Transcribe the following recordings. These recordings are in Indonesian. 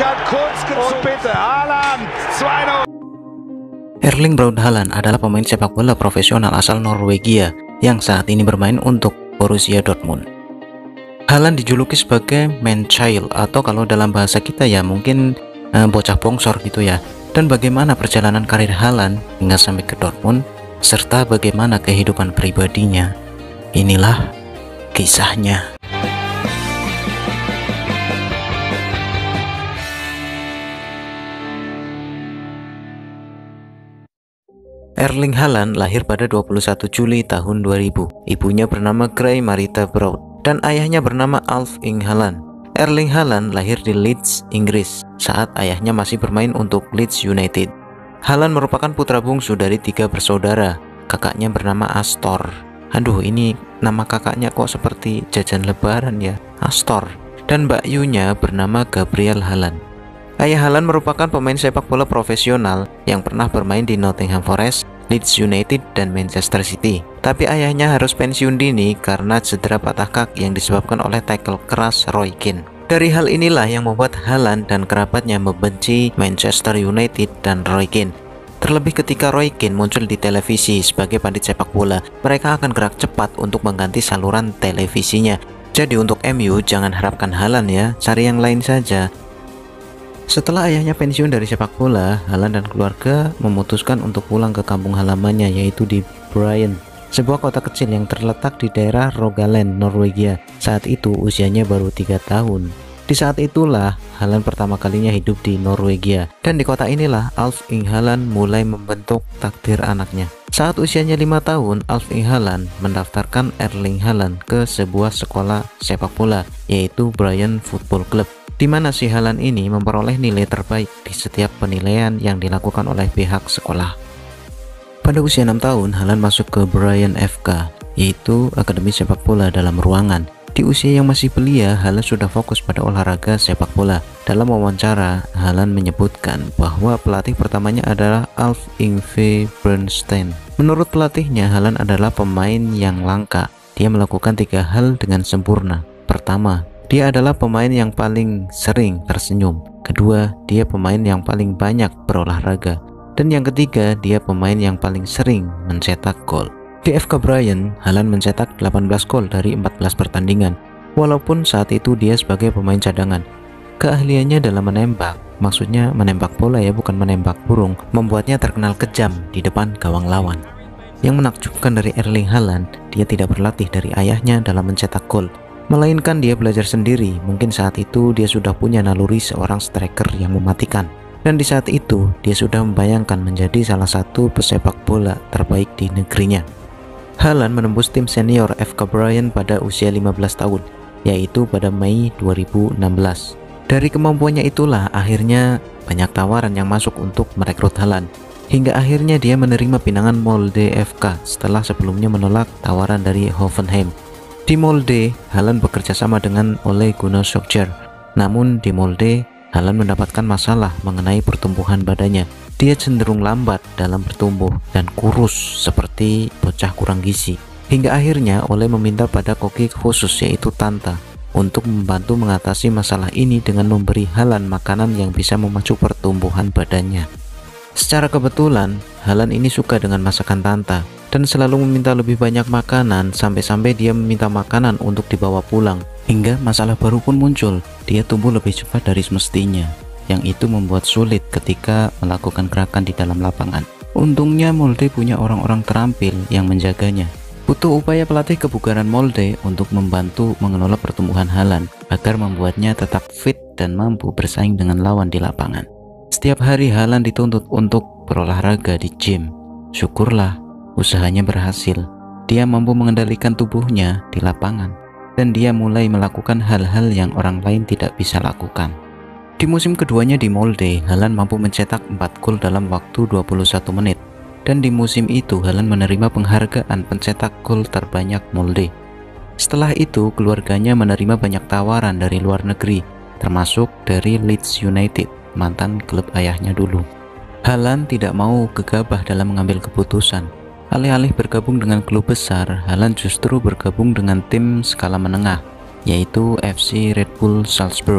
Möglichkeit, kurz gezogen. Und bitte, Haaland, 2-0. Erling Braut Haaland adalah pemain sepak bola profesional asal Norwegia yang saat ini bermain untuk Borussia Dortmund. Haaland dijuluki sebagai man child, atau kalau dalam bahasa kita ya mungkin bocah bongsor gitu ya. Dan bagaimana perjalanan karir Haaland hingga sampai ke Dortmund, serta bagaimana kehidupan pribadinya. Inilah kisahnya. Erling Haaland lahir pada 21 Juli tahun 2000. Ibunya bernama Gray Marita Braut dan ayahnya bernama Alf Inge Haaland. Erling Haaland lahir di Leeds, Inggris saat ayahnya masih bermain untuk Leeds United. Haaland merupakan putra bungsu dari 3 bersaudara. Kakaknya bernama Astor. Aduh, ini nama kakaknya kok seperti jajan lebaran ya, Astor. Dan mbakyunya bernama Gabriel Haaland. Ayah Haaland merupakan pemain sepak bola profesional yang pernah bermain di Nottingham Forest, Leeds United, dan Manchester City. Tapi ayahnya harus pensiun dini karena cedera patah kaki yang disebabkan oleh tackle keras Roy Keane. Dari hal inilah yang membuat Haaland dan kerabatnya membenci Manchester United dan Roy Keane. Terlebih ketika Roy Keane muncul di televisi sebagai pandit sepak bola, mereka akan gerak cepat untuk mengganti saluran televisinya. Jadi untuk MU jangan harapkan Haaland ya, cari yang lain saja. Setelah ayahnya pensiun dari sepak bola, Haaland dan keluarga memutuskan untuk pulang ke kampung halamannya, yaitu di Bryan, sebuah kota kecil yang terletak di daerah Rogaland, Norwegia. Saat itu usianya baru 3 tahun. Di saat itulah Haaland pertama kalinya hidup di Norwegia, dan di kota inilah Alf Inge Haaland mulai membentuk takdir anaknya. Saat usianya 5 tahun, Alf Inge Haaland mendaftarkan Erling Haaland ke sebuah sekolah sepak bola, yaitu Bryan Football Club, di mana si Haaland ini memperoleh nilai terbaik di setiap penilaian yang dilakukan oleh pihak sekolah. Pada usia 6 tahun, Haaland masuk ke Bryan FK, yaitu Akademi Sepak Bola dalam ruangan. Di usia yang masih belia, Haaland sudah fokus pada olahraga sepak bola. Dalam wawancara, Haaland menyebutkan bahwa pelatih pertamanya adalah Alf Inge Bernstein. Menurut pelatihnya, Haaland adalah pemain yang langka. Dia melakukan 3 hal dengan sempurna. Pertama, dia adalah pemain yang paling sering tersenyum. Kedua, dia pemain yang paling banyak berolahraga. Dan yang ketiga, dia pemain yang paling sering mencetak gol. Di FK Bryan, Haaland mencetak 18 gol dari 14 pertandingan, walaupun saat itu dia sebagai pemain cadangan. Keahliannya dalam menembak, maksudnya menembak bola ya, bukan menembak burung, membuatnya terkenal kejam di depan gawang lawan. Yang menakjubkan dari Erling Haaland, dia tidak berlatih dari ayahnya dalam mencetak gol, melainkan dia belajar sendiri. Mungkin saat itu dia sudah punya naluri seorang striker yang mematikan, dan di saat itu dia sudah membayangkan menjadi salah satu pesepak bola terbaik di negerinya. Haaland menembus tim senior FK Bryan pada usia 15 tahun, yaitu pada Mei 2016. Dari kemampuannya itulah akhirnya banyak tawaran yang masuk untuk merekrut Haaland, hingga akhirnya dia menerima pinangan Molde FK setelah sebelumnya menolak tawaran dari Hoffenheim. Di Molde, Haaland bekerja sama dengan Ole Gunnar Solskjaer. Namun di Molde, Haaland mendapatkan masalah mengenai pertumbuhan badannya. Dia cenderung lambat dalam bertumbuh dan kurus seperti bocah kurang gizi. Hingga akhirnya Ole meminta pada koki khusus, yaitu Tanta, untuk membantu mengatasi masalah ini dengan memberi Haaland makanan yang bisa memacu pertumbuhan badannya. Secara kebetulan, Haaland ini suka dengan masakan Tanta dan selalu meminta lebih banyak makanan, sampai-sampai dia meminta makanan untuk dibawa pulang. Hingga masalah baru pun muncul, dia tumbuh lebih cepat dari semestinya, yang itu membuat sulit ketika melakukan gerakan di dalam lapangan. Untungnya Molde punya orang-orang terampil yang menjaganya. Butuh upaya pelatih kebugaran Molde untuk membantu mengelola pertumbuhan Haaland agar membuatnya tetap fit dan mampu bersaing dengan lawan di lapangan. Setiap hari Haaland dituntut untuk berolahraga di gym. Syukurlah, usahanya berhasil. Dia mampu mengendalikan tubuhnya di lapangan, dan dia mulai melakukan hal-hal yang orang lain tidak bisa lakukan. Di musim keduanya di Molde, Haaland mampu mencetak 4 gol dalam waktu 21 menit. Dan di musim itu Haaland menerima penghargaan pencetak gol terbanyak Molde. Setelah itu, keluarganya menerima banyak tawaran dari luar negeri, termasuk dari Leeds United, mantan klub ayahnya dulu. Haaland tidak mau gegabah dalam mengambil keputusan. Alih-alih bergabung dengan klub besar, Haaland justru bergabung dengan tim skala menengah, yaitu FC Red Bull Salzburg.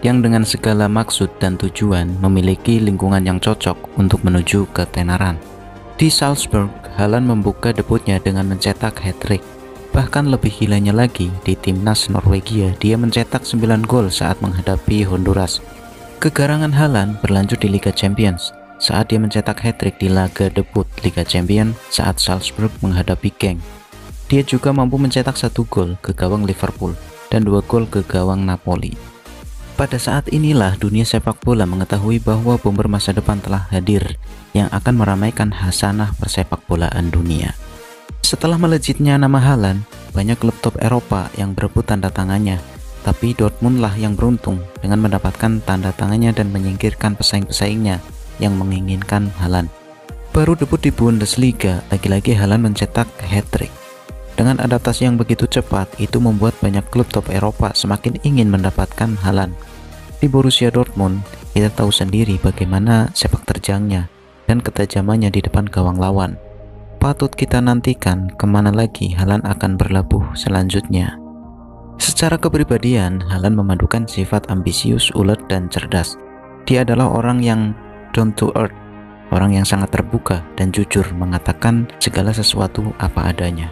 yang dengan segala maksud dan tujuan memiliki lingkungan yang cocok untuk menuju ketenaran. Di Salzburg, Haaland membuka debutnya dengan mencetak hat-trick. Bahkan lebih gilanya lagi, di timnas Norwegia dia mencetak 9 gol saat menghadapi Honduras. Kegarangan Haaland berlanjut di Liga Champions saat dia mencetak hat-trick di laga debut Liga Champions saat Salzburg menghadapi Genk. Dia juga mampu mencetak 1 gol ke gawang Liverpool dan 2 gol ke gawang Napoli. Pada saat inilah dunia sepak bola mengetahui bahwa bomber masa depan telah hadir yang akan meramaikan hasanah persepak bolaan dunia. Setelah melejitnya nama Haaland, banyak klub top Eropa yang berebut tanda tangannya, tapi Dortmund lah yang beruntung dengan mendapatkan tanda tangannya dan menyingkirkan pesaing-pesaingnya yang menginginkan Haaland. Baru debut di Bundesliga, lagi-lagi Haaland mencetak hat-trick. Dengan adaptasi yang begitu cepat, itu membuat banyak klub top Eropa semakin ingin mendapatkan Haaland. Di Borussia Dortmund, kita tahu sendiri bagaimana sepak terjangnya dan ketajamannya di depan gawang lawan. Patut kita nantikan kemana lagi Haaland akan berlabuh selanjutnya. Secara kepribadian, Haaland memadukan sifat ambisius, ulet, dan cerdas. Dia adalah orang yang down to earth, orang yang sangat terbuka dan jujur mengatakan segala sesuatu apa adanya.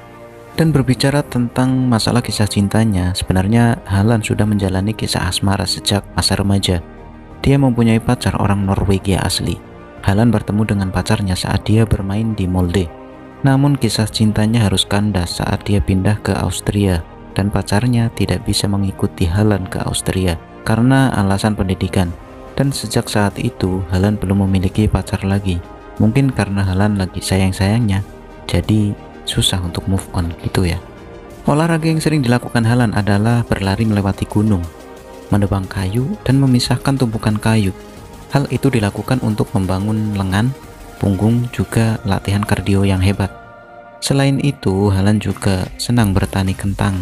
Dan berbicara tentang masalah kisah cintanya, sebenarnya Haaland sudah menjalani kisah asmara sejak masa remaja. Dia mempunyai pacar orang Norwegia asli. Haaland bertemu dengan pacarnya saat dia bermain di Molde. Namun kisah cintanya harus kandas saat dia pindah ke Austria dan pacarnya tidak bisa mengikuti Haaland ke Austria karena alasan pendidikan. Dan sejak saat itu Haaland belum memiliki pacar lagi. Mungkin karena Haaland lagi sayang-sayangnya, jadi susah untuk move on gitu ya. Olahraga yang sering dilakukan Haaland adalah berlari melewati gunung, menebang kayu, dan memisahkan tumpukan kayu. Hal itu dilakukan untuk membangun lengan, punggung, juga latihan kardio yang hebat. Selain itu, Haaland juga senang bertani kentang.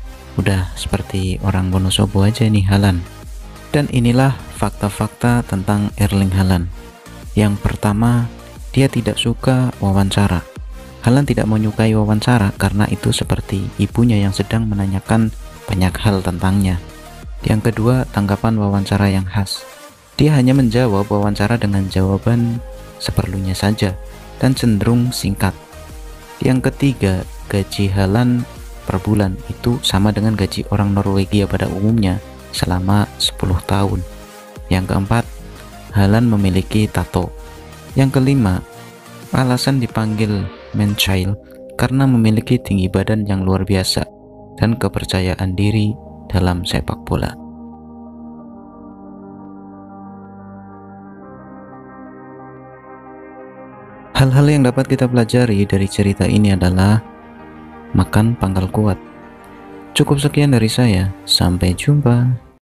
Udah seperti orang Wonosobo aja nih Haaland. Dan inilah fakta-fakta tentang Erling Haaland. Yang pertama, dia tidak suka wawancara. Haaland tidak menyukai wawancara karena itu seperti ibunya yang sedang menanyakan banyak hal tentangnya. Yang kedua, tanggapan wawancara yang khas. Dia hanya menjawab wawancara dengan jawaban seperlunya saja dan cenderung singkat. Yang ketiga, gaji Haaland per bulan itu sama dengan gaji orang Norwegia pada umumnya selama 10 tahun. Yang keempat, Haaland memiliki tato. Yang kelima, alasan dipanggil man child karena memiliki tinggi badan yang luar biasa dan kepercayaan diri dalam sepak bola. Hal-hal yang dapat kita pelajari dari cerita ini adalah makan pangkal kuat. Cukup sekian dari saya, sampai jumpa.